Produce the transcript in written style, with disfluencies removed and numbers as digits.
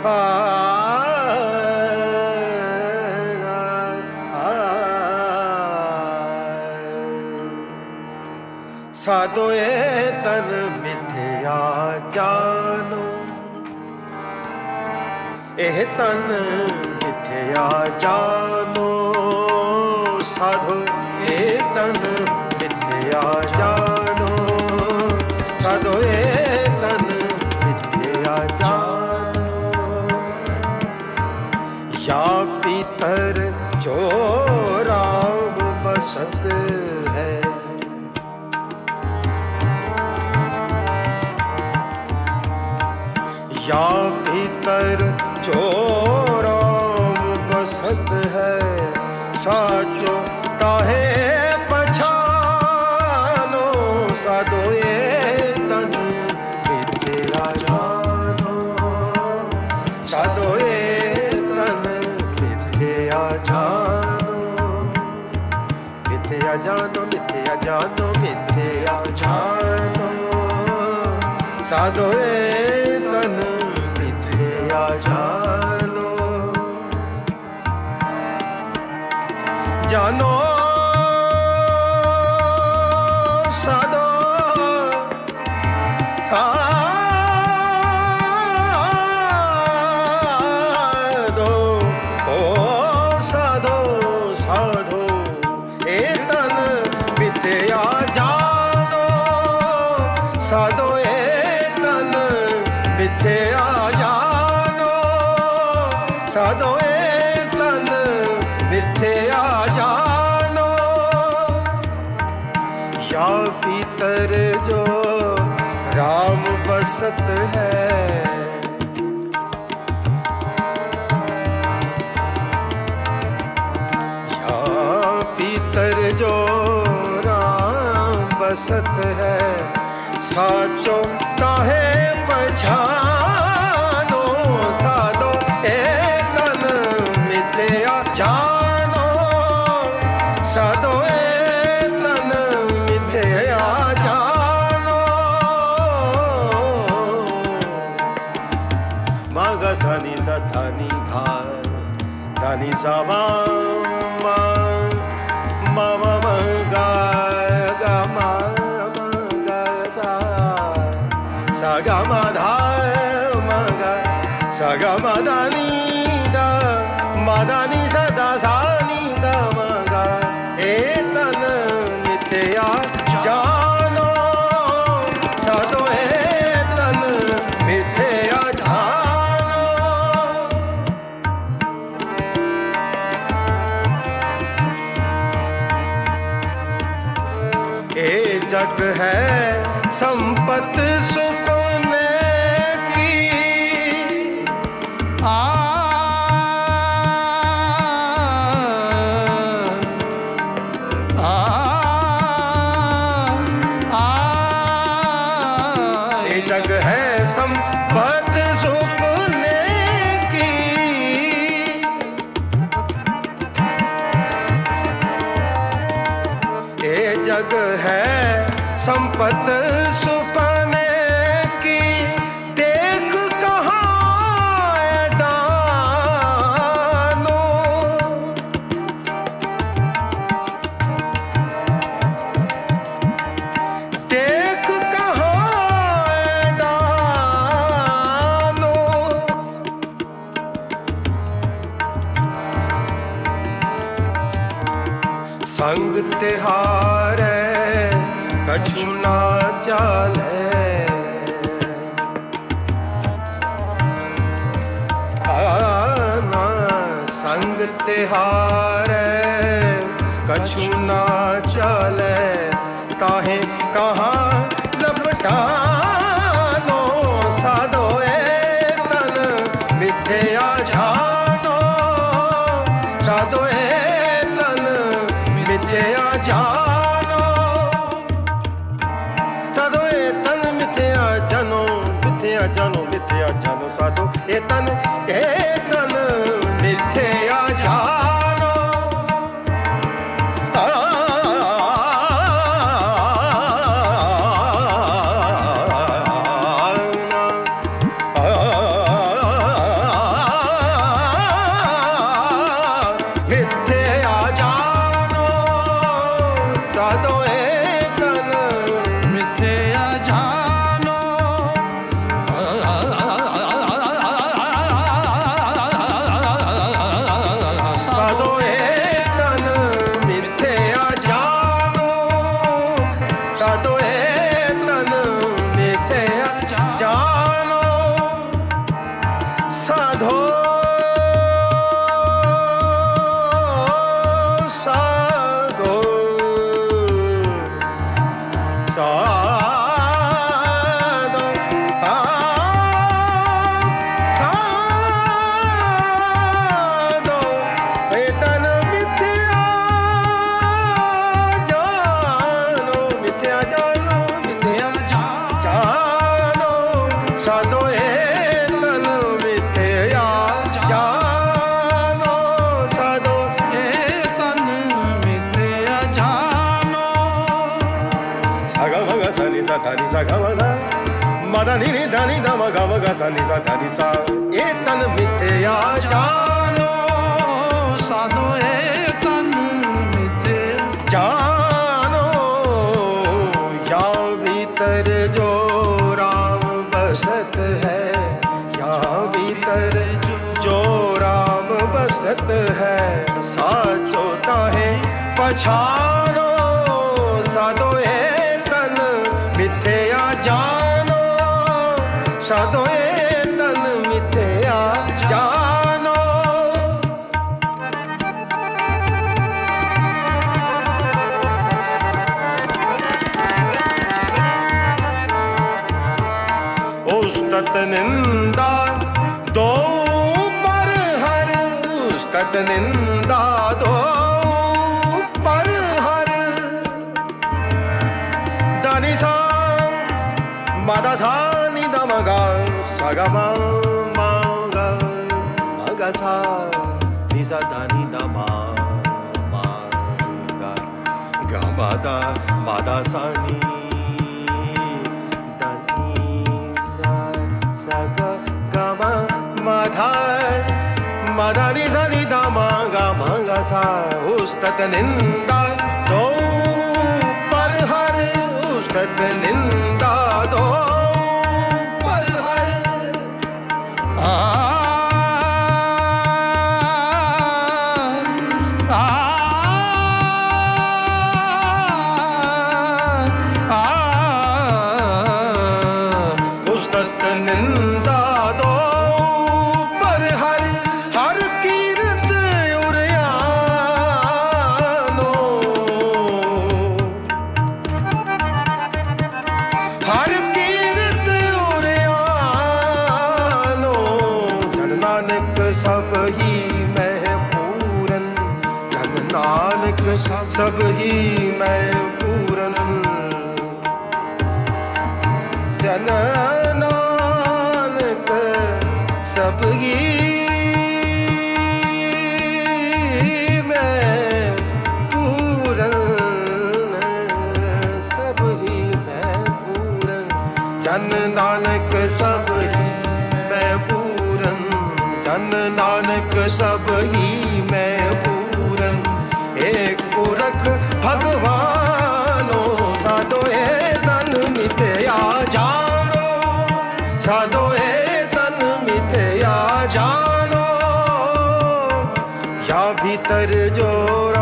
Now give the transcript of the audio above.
साधो ए तन मिथ्या जानो, एह तन मिथ्या जानो, साधो ए तन मिथ्या जानो, साधो ए तन मिथ्या जानो। या पीतर जो राम बसत है, या भीतर जो राम बसत है, साचो काहे पछानो, साधो ये तन मिथ्या जानो, साधो ये तन मिथ्या जानो, मिथ्या जानो, मिथ्या जानो, मिथ्या जानो, साधो ये तन मिथ्या जानो। जानो साधो साधो ओ साधो साधो ए तन मिथ्या जानो, साधो ए तन मिथ्या जानो, साधो ए तन मिथ्या जानो। या भीतर जो राम बसत है, या भीतर जो राम बसत है, साचो काहे पछानो, साधो ए तन मिथ्या जानो, साधो ए तन मिथ्या जानो। मागा सानी सा धानी धा धानी सा मा मा मा गा गा मा सा गा मा धा मा गा सा गा मा धा नी दा मा धा नी सा दा सा नी दा मा गा ए तन मिथ्या जानो, साधो ए तन मिथ्या जानो। ए जग है संपत सुपने की, ये जग है संपत सुपने की, ये जग है संपत सुपने की, देख कहाँ डानो, देख कहाँ डानो। संग तिहारे कछु ना चाले, संग तिहारे कछु ना चले, काहे कहाँ लपटानो, साधो ए तन मिथ्या जानो, साधो ए तन मिथ्या जानो, साधो ए तन मिथ्या जानो, मिथ्या जानो, मिथ्या जानो, साधो ए तन मिथ्या जानो। साधो साधो साधो साधो ये तन मिथ्या जानो मिथ्या जानो मिथ्या जानो साधो ये तन मिथ्या जानो साधो ये तन मिथ्या जानो सागा मगा सनि सा धनि सा गा मगा मदा नि नि धनि ध मगा मगा सनि सा धनि सा ये तन मिथ्या जानो साधो ये तन मिथ्या जानो या भीतर जो राम बसत है यहाँ भीतर जो राम बसत है साचोता है पछानो साधो ये तन मिथ्या जानो साधो ये तन मिथ्या जानो उस्तत निंदा दो पर हर उस्तत निंदा दो पर हर दानी सा मादा सा नि दा मगा सा गा मा मा गा मगा सा नि सा धा नि दा मा मा गा गा मादा सा नि दा नि सा गा गा मा धा मा नि सा नि दा मा गा सा उस्तत निंदा दो पर हर उस्तत निंदा दो पर हर उस्तत निंदा दो पर हर हर कीरत उरियानो हर कीरत उरियानो जन नानक सब ही मैं पूरन जन नानक सब ही मैं पूरन जन नानक सब ही मैं पूरन सब ही मैं पूरन जन नानक सब ही मैं पूरन जन नानक सब ही मैं पूरन एक पुरख भगवानो साधो ये तन मिथ्या जानो साधो ये तन मिथ्या जानो या भीतर जो